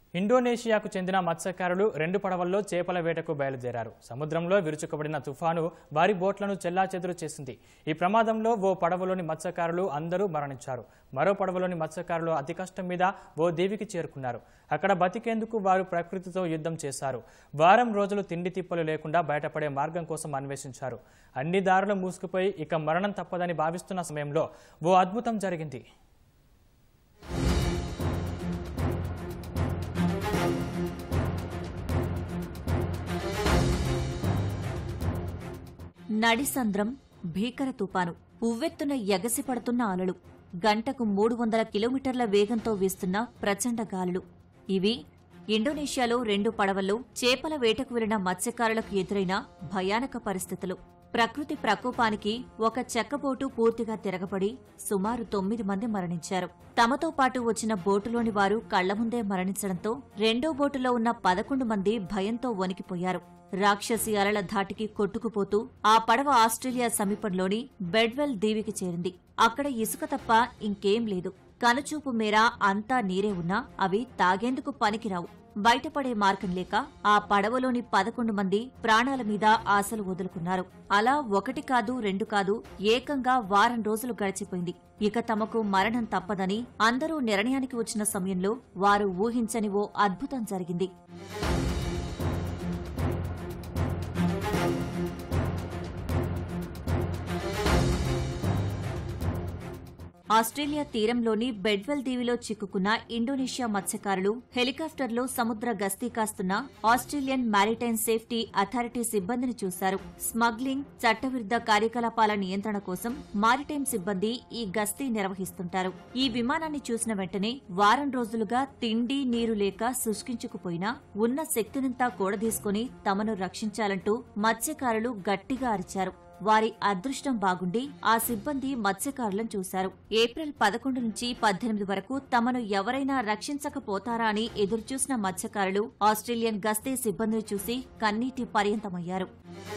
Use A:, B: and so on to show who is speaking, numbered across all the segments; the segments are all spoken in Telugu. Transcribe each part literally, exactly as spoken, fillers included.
A: ఇండోనేషియాకు చెందిన మత్స్యకారులు రెండు పడవల్లో చేపల వేటకు బయలుదేరారు. సముద్రంలో విరుచుకుపడిన తుఫాను వారి బోట్లను చెల్లాచెదురు చేసింది. ఈ ప్రమాదంలో ఓ పడవలోని మత్స్యకారులు అందరూ మరణించారు. మరో పడవలోని మత్స్యకారులు అతి కష్టం మీద ఓ దీవికి చేరుకున్నారు. అక్కడ బతికేందుకు వారు ప్రకృతితో యుద్ధం చేశారు. వారం రోజులు తిండి తిప్పలు లేకుండా బయటపడే మార్గం కోసం అన్వేషించారు. అన్ని దారులు మూసుకుపోయి ఇక మరణం తప్పదని భావిస్తున్న సమయంలో ఓ అద్భుతం జరిగింది.
B: నడిసంద్రం, భీకర తుపాను, ఉవ్వెత్తున ఎగసిపడుతున్న అలలు, గంటకు మూడు వందల కిలోమీటర్ల వేగంతో వీస్తున్న ప్రచండ గాలులు. ఇవి ఇండోనేషియాలో రెండు పడవల్లో చేపల వేటకు వెళ్లిన మత్స్యకారులకు ఎదురైన భయానక పరిస్థితులు. ప్రకృతి ప్రకోపానికి ఒక చెక్కబోటు పూర్తిగా తిరగబడి సుమారు తొమ్మిది మంది మరణించారు. తమతో పాటు వచ్చిన బోటులోని వారు కళ్ల ముందే మరణించడంతో రెండో బోటులో ఉన్న పదకొండు మంది భయంతో వణికిపోయారు. రాక్షసి అలల ధాటికి కొట్టుకుపోతూ ఆ పడవ ఆస్ట్రేలియా సమీపంలోని బెడ్వెల్ దీవికి చేరింది. అక్కడ ఇసుక తప్ప ఇంకేం లేదు. కనుచూపు మేర అంతా నీరే ఉన్నా అవి తాగేందుకు పనికిరావు. బయటపడే మార్గం లేక ఆ పడవలోని పదకొండు మంది ప్రాణాల మీద ఆశలు వదులుకున్నారు. అలా ఒకటి కాదు రెండు కాదు, ఏకంగా వారం రోజులు గడిచిపోయింది. ఇక తమకు మరణం తప్పదని అందరూ నిర్ణయానికి వచ్చిన సమయంలో వారు ఊహించని ఓ అద్భుతం జరిగింది. ఆస్ట్రేలియా తీరంలోని బెడ్వెల్ దీవిలో చిక్కుకున్న ఇండోనేషియా మత్స్యకారులు హెలికాప్టర్లో సముద్ర గస్తీ కాస్తున్న ఆస్ట్రేలియన్ మారిటైమ్ సేఫ్టీ అథారిటీ సిబ్బందిని చూశారు. స్మగ్లింగ్, చట్టవిరుద్ధ కార్యకలాపాల నియంత్రణ కోసం మారిటైమ్ సిబ్బంది ఈ గస్తీ నిర్వహిస్తుంటారు. ఈ విమానాన్ని చూసిన వెంటనే వారం రోజులుగా తిండి నీరు లేక శుష్కించుకుపోయినా ఉన్న శక్తినంతా కూడదీసుకుని తమను రక్షించాలంటూ మత్స్యకారులు గట్టిగా అరిచారు. వారి అదృష్టం బాగుండి ఆ సిబ్బంది మత్స్యకారులను చూశారు. ఏప్రిల్ పదకొండు నుంచి పద్దెనిమిది వరకు తమను ఎవరైనా రక్షించకపోతారా అని ఎదురుచూసిన మత్స్యకారులు ఆస్ట్రేలియన్ గస్తీ సిబ్బందిని చూసి కన్నీటి పర్యంతమయ్యారు.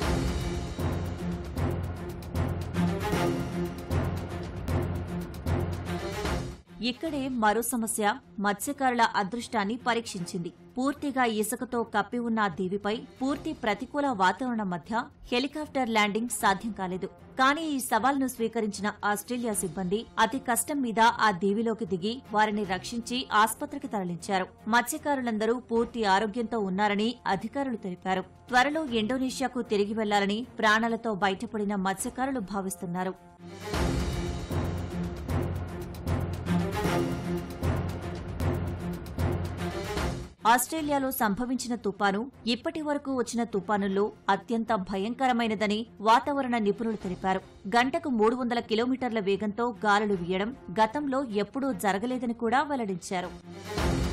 B: ఇక్కడే మరో సమస్య మత్స్యకారుల అదృష్టాన్ని పరీక్షించింది. పూర్తిగా ఇసుకతో కప్పి ఉన్న ఆ దీవిపై పూర్తి ప్రతికూల వాతావరణం మధ్య హెలికాప్టర్ ల్యాండింగ్ సాధ్యం కాలేదు. కానీ ఈ సవాల్ను స్వీకరించిన ఆస్ట్రేలియా సిబ్బంది అతి కష్టం మీద ఆ దీవిలోకి దిగి వారిని రక్షించి ఆస్పత్రికి తరలించారు. మత్స్యకారులందరూ పూర్తి ఆరోగ్యంతో ఉన్నారని అధికారులు తెలిపారు. త్వరలో ఇండోనేషియాకు తిరిగి వెళ్లాలని ప్రాణాలతో బయటపడిన మత్స్యకారులు భావిస్తున్నారు. ఆస్ట్రేలియాలో సంభవించిన తుపాను ఇప్పటి వరకు వచ్చిన తుపానుల్లో అత్యంత భయంకరమైనదని వాతావరణ నిపుణులు తెలిపారు. గంటకు మూడు వందల కిలోమీటర్ల వేగంతో గాలులు వీయడం గతంలో ఎప్పుడూ జరగలేదని కూడా వెల్లడించారు.